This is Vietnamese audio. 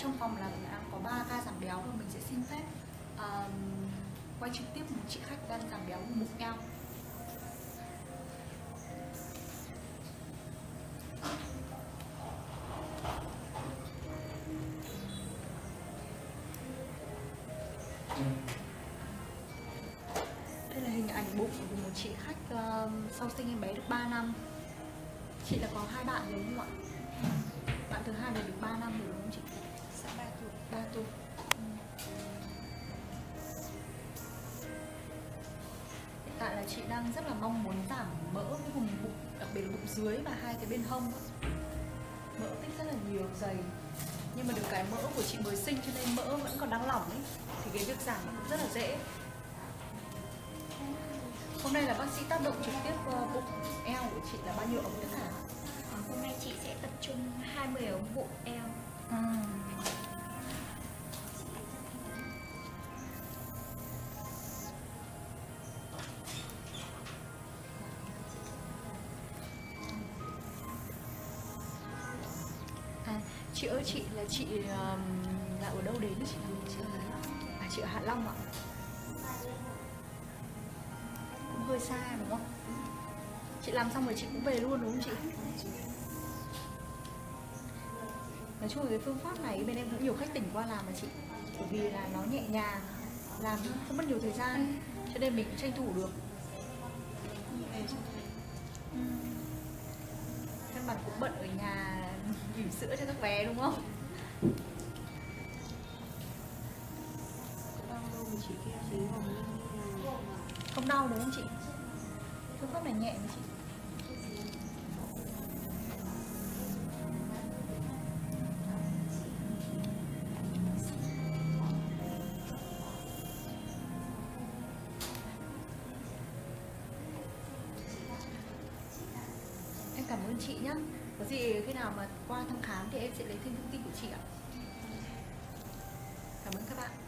trong phòng là có 3 ca giảm béo, và mình sẽ xin phép quay trực tiếp một chị khách đang giảm béo bụng eo. Đây là hình ảnh bụng của một chị khách sau sinh em bé được 3 năm. Chị là có 2 bạn rồi đúng không ạ? Bạn thứ hai này được 3 năm rồi đúng không chị? Dạ 3 tuổi. 3 tuổi. Hiện tại là chị đang rất là mong muốn giảm mỡ cái vùng bụng, đặc biệt là bụng dưới và 2 cái bên hông. Mỡ tích rất là nhiều, dày. Nhưng mà được cái mỡ của chị mới sinh cho nên mỡ vẫn còn đang lỏng ấy, thì cái việc giảm nó cũng rất là dễ. Hôm nay là bác sĩ tác động trực tiếp bụng eo của chị là bao nhiêu ống tất cả? Hôm nay chị sẽ tập trung 20 ống bụng eo. Chị ơi, chị là chị là ở đâu đến chị? Chị ở Hạ Long ạ. Cũng hơi xa đúng không? Chị làm xong rồi chị cũng về luôn đúng không chị? Nói chung là cái phương pháp này bên em cũng nhiều khách tỉnh qua làm mà chị, bởi vì là nó nhẹ nhàng, làm không mất nhiều thời gian, cho nên mình cũng tranh thủ được. Căn bản cũng bận ở nhà bỉm sữa cho các bé đúng không? Không đau đúng không chị? Phương pháp này nhẹ mà chị. Em cảm ơn chị nhé. Có gì khi nào mà qua thăm khám thì em sẽ lấy thêm thông tin của chị ạ. Cảm ơn các bạn.